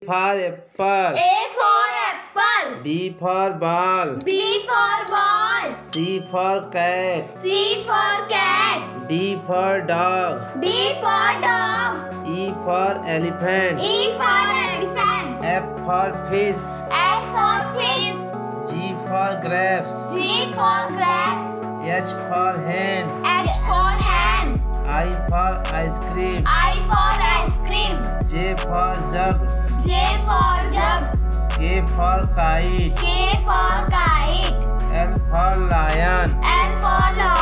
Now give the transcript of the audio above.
for apple. A for apple. B for ball. B for ball. C for cat. C for cat. D for dog. D for dog. E for elephant. E for elephant. F for fish. F for fish. G for grapes. G for grapes. H for hen. H for hen. I for ice cream. I for ice cream. J for jug. J for jug. K for kite. K for kite. L for lion. L for lion.